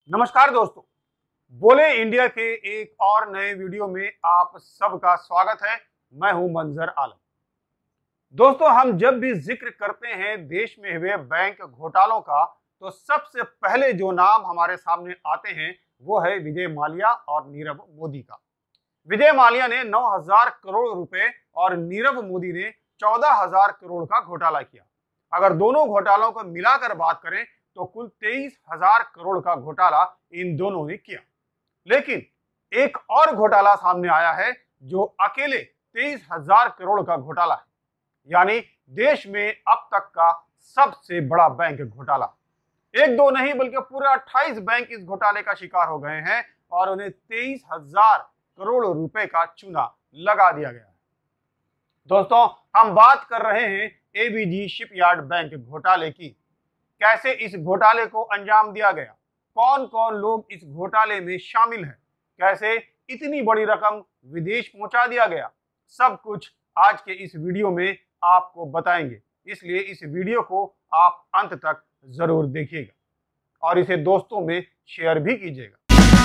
नमस्कार दोस्तों, बोले इंडिया के एक और नए वीडियो में आप सबका स्वागत है। मैं हूं मंजर आलम। दोस्तों, हम जब भी जिक्र करते हैं देश में हुए बैंक घोटालों का, तो सबसे पहले जो नाम हमारे सामने आते हैं वो है विजय माल्या और नीरव मोदी का। विजय माल्या ने 9,000 करोड़ रुपए और नीरव मोदी ने 14,000 करोड़ का घोटाला किया। अगर दोनों घोटालों को मिलाकर बात करें तो कुल 23,000 करोड़ का घोटाला इन दोनों ने किया। लेकिन एक और घोटाला सामने आया है जो अकेले 23,000 करोड़ का घोटाला है, यानी देश में अब तक का सबसे बड़ा बैंक घोटाला। एक दो नहीं बल्कि पूरे 28 बैंक इस घोटाले का शिकार हो गए हैं और उन्हें 23,000 करोड़ रुपए का चूना लगा दिया गया है। दोस्तों, हम बात कर रहे हैं एबीजी शिपयार्ड बैंक घोटाले की। कैसे इस घोटाले को अंजाम दिया गया, कौन कौन लोग इस घोटाले में शामिल हैं, कैसे इतनी बड़ी रकम विदेश पहुंचा दिया गया, सब कुछ आज के इस वीडियो में आपको बताएंगे। इसलिए इस वीडियो को आप अंत तक जरूर देखिएगा और इसे दोस्तों में शेयर भी कीजिएगा।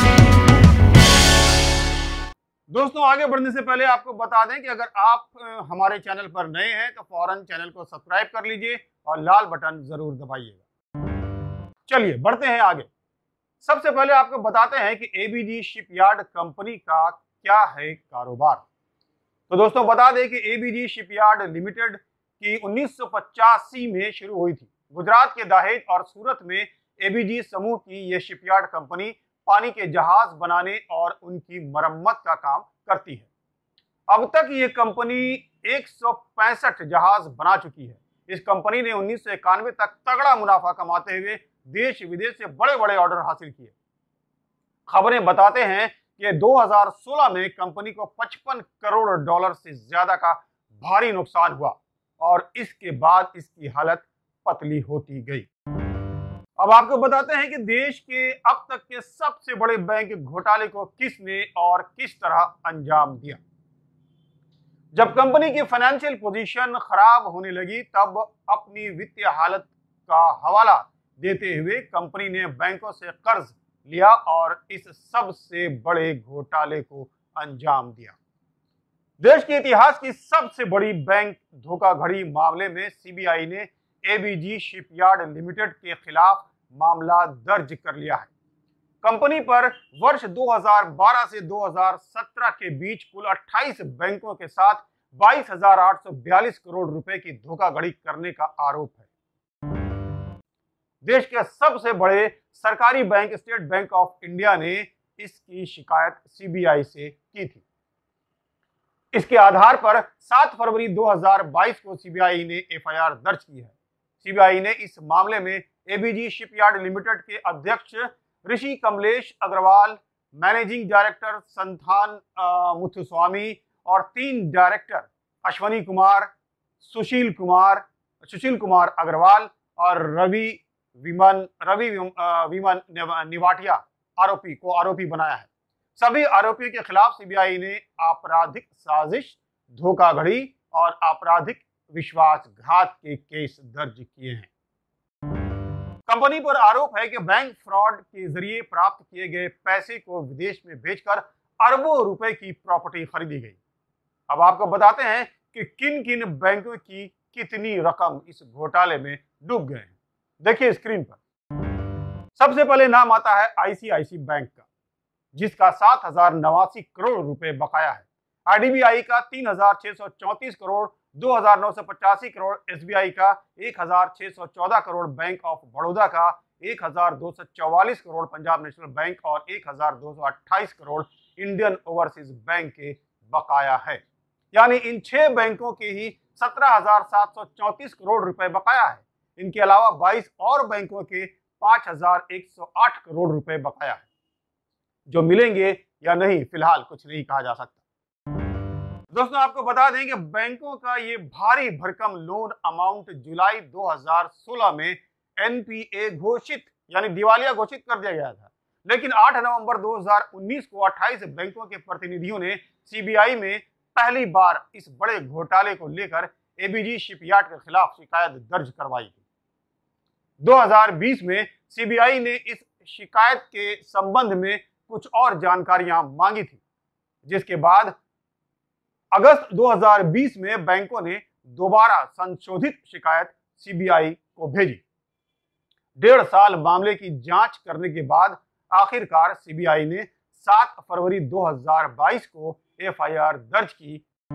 दोस्तों, आगे बढ़ने से पहले आपको बता दें कि अगर आप हमारे चैनल पर नए हैं तो फौरन चैनल को सब्सक्राइब कर लीजिए और लाल बटन जरूर दबाइएगा। चलिए बढ़ते हैं आगे। सबसे पहले आपको बताते हैं कि एबीजी शिपयार्ड कंपनी का क्या है कारोबार। तो दोस्तों, बता दें कि एबीजी शिपयार्ड लिमिटेड की 1985 में शुरू हुई थी। गुजरात के दहेज और सूरत में एबीजी समूह की यह शिपयार्ड कंपनी पानी के जहाज बनाने और उनकी मरम्मत का काम करती है। अब तक ये कंपनी 165 जहाज बना चुकी है। इस कंपनी ने 1991 तक तगड़ा मुनाफा कमाते हुए देश विदेश से बड़े बड़े ऑर्डर हासिल किए। खबरें बताते हैं कि 2016 में कंपनी को 55 करोड़ डॉलर से ज्यादा का भारी नुकसान हुआ और इसके बाद इसकी हालत पतली होती गई। अब आपको बताते हैं कि देश के अब तक के सबसे बड़े बैंक घोटाले को किसने और किस तरह अंजाम दिया। जब कंपनी की फाइनेंशियल पोजीशन खराब होने लगी तब अपनी वित्तीय हालत का हवाला देते हुए कंपनी ने बैंकों से कर्ज लिया और इस सबसे बड़े घोटाले को अंजाम दिया। देश के इतिहास की सबसे बड़ी बैंक धोखाधड़ी मामले में सीबीआई ने एबीजी शिपयार्ड लिमिटेड के खिलाफ मामला दर्ज कर लिया है। कंपनी पर वर्ष 2012 से 2017 के बीच कुल 28 बैंकों के साथ 22,842 करोड़ रुपए की धोखाधड़ी करने का आरोप है। देश के सबसे बड़े सरकारी bank State Bank of India ने इसकी शिकायत सीबीआई से की थी। इसके आधार पर 7 फरवरी 2022 को सीबीआई ने एफआईआर दर्ज की है। सीबीआई ने इस मामले में एबीजी शिपयार्ड लिमिटेड के अध्यक्ष ऋषि कमलेश अग्रवाल, मैनेजिंग डायरेक्टर संथान मुथुस्वामी और 3 डायरेक्टर अश्वनी कुमार, सुशील कुमार अग्रवाल और रवि विमन निवाटिया आरोपी बनाया है। सभी आरोपियों के खिलाफ सीबीआई ने आपराधिक साजिश, धोखाधड़ी और आपराधिक विश्वासघात के केस दर्ज किए हैं। कंपनी पर आरोप है कि बैंक फ्रॉड के जरिए प्राप्त किए गए पैसे को विदेश में भेजकर अरबों रुपए की प्रॉपर्टी खरीदी गई। अब आपको बताते हैं कि किन किन बैंकों की कितनी रकम इस घोटाले में डूब गए हैं। देखिए स्क्रीन पर। सबसे पहले नाम आता है आईसीआईसी बैंक का, जिसका 7,089 करोड़ रुपए बकाया है। आईडीबीआई का 3,634 करोड़, 2,985 करोड़, एसबीआई का 1,614 करोड़, बैंक ऑफ बड़ौदा का 1,244 करोड़, पंजाब नेशनल बैंक और 1,228 करोड़ इंडियन ओवरसीज बैंक के बकाया है। यानी इन 6 बैंकों के ही 17,734 करोड़ रुपए बकाया है। इनके अलावा 22 और बैंकों के 5,108 करोड़ रुपए बकाया है। जो मिलेंगे या नहीं फिलहाल कुछ नहीं कहा जा सकता। दोस्तों, आपको बता दें कि बैंकों का ये भारी भरकम लोन अमाउंट जुलाई 2016 में एनपीए घोषित यानी दिवालिया घोषित कर दिया गया था। लेकिन 8 नवंबर 2019 को 28 बैंकों के प्रतिनिधियों ने सीबीआई में पहली बार इस बड़े घोटाले को लेकर एबीजी शिपयार्ड के खिलाफ शिकायत दर्ज करवाई थी। 2020 में सीबीआई ने इस शिकायत के संबंध में कुछ और जानकारियां मांगी थी, जिसके बाद अगस्त 2020 में बैंकों ने दोबारा संशोधित शिकायत सीबीआई को भेजी। 1.5 साल मामले की जांच करने के बाद आखिरकार सीबीआई ने 7 फरवरी 2022 को एफआईआर दर्ज की।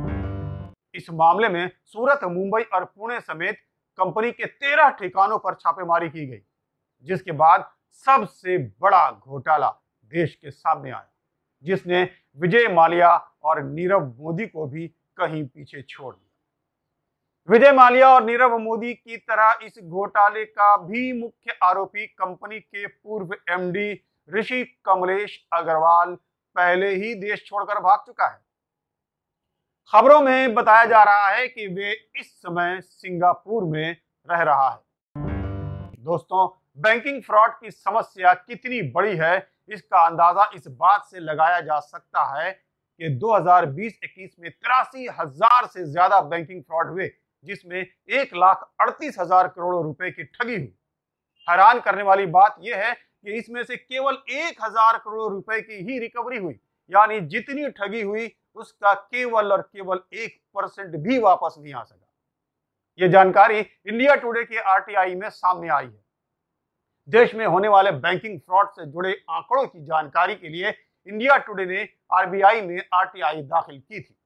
इस मामले में सूरत, मुंबई और पुणे समेत कंपनी के 13 ठिकानों पर छापेमारी की गई, जिसके बाद सबसे बड़ा घोटाला देश के सामने आया, जिसने विजय माल्या और नीरव मोदी को भी कहीं पीछे छोड़ दिया। विजय माल्या और नीरव मोदी की तरह इस घोटाले का भी मुख्य आरोपी कंपनी के पूर्व एमडी ऋषि कमलेश अग्रवाल पहले ही देश छोड़कर भाग चुका है। खबरों में बताया जा रहा है कि वे इस समय सिंगापुर में रह रहा है। दोस्तों, बैंकिंग फ्रॉड की समस्या कितनी बड़ी है, इसका अंदाजा इस बात से लगाया जा सकता है कि 2020-21 में 83,000 से ज्यादा बैंकिंग फ्रॉड हुए, जिसमें 1,38,000 करोड़ रुपए की ठगी हुई। हैरान करने वाली बात यह है कि इसमें से केवल 1,000 करोड़ रुपए की ही रिकवरी हुई, यानी जितनी ठगी हुई उसका केवल और केवल 1% भी वापस नहीं आ सका। यह जानकारी इंडिया टुडे के आरटीआई में सामने आई है। देश में होने वाले बैंकिंग फ्रॉड से जुड़े आंकड़ों की जानकारी के लिए इंडिया टुडे ने आरबीआई में आरटीआई दाखिल की थी।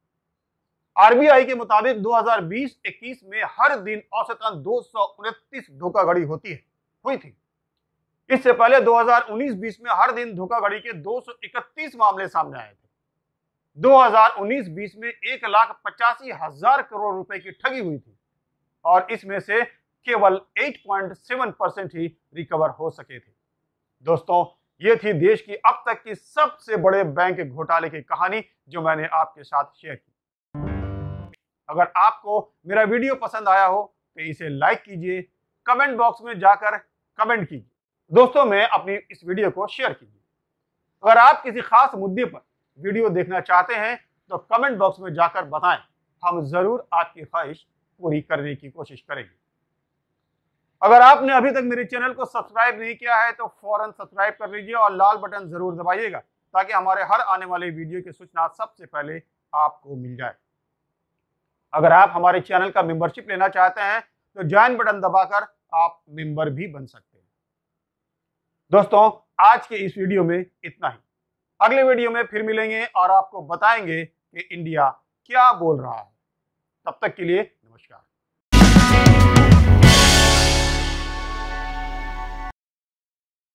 आरबीआई के मुताबिक 2020-21 में हर दिन औसतन 229 धोखाधड़ी हुई थी। इससे पहले 2019-20 में हर दिन धोखाधड़ी के 231 मामले सामने आए थे। 2019-20 में 1,85,000 करोड़ रुपए की ठगी हुई थी और इसमें से केवल 8.7% ही रिकवर हो सके थे। दोस्तों, ये थी देश की अब तक की सबसे बड़े बैंक घोटाले की कहानी जो मैंने आपके साथ शेयर की। अगर आपको मेरा वीडियो पसंद आया हो तो इसे लाइक कीजिए, कमेंट बॉक्स में जाकर कमेंट कीजिए, दोस्तों में अपनी इस वीडियो को शेयर कीजिए। अगर आप किसी खास मुद्दे पर वीडियो देखना चाहते हैं तो कमेंट बॉक्स में जाकर बताएं, हम जरूर आपकी ख्वाहिश पूरी करने की कोशिश करेंगे। अगर आपने अभी तक मेरे चैनल को सब्सक्राइब नहीं किया है तो फौरन सब्सक्राइब कर लीजिए और लाल बटन जरूर दबाइएगा ताकि हमारे हर आने वाले वीडियो की सूचना सबसे पहले आपको मिल जाए। अगर आप हमारे चैनल का मेंबरशिप लेना चाहते हैं तो ज्वाइन बटन दबाकर आप मेंबर भी बन सकते हैं। दोस्तों, आज के इस वीडियो में इतना ही। अगले वीडियो में फिर मिलेंगे और आपको बताएंगे कि इंडिया क्या बोल रहा है। तब तक के लिए नमस्कार।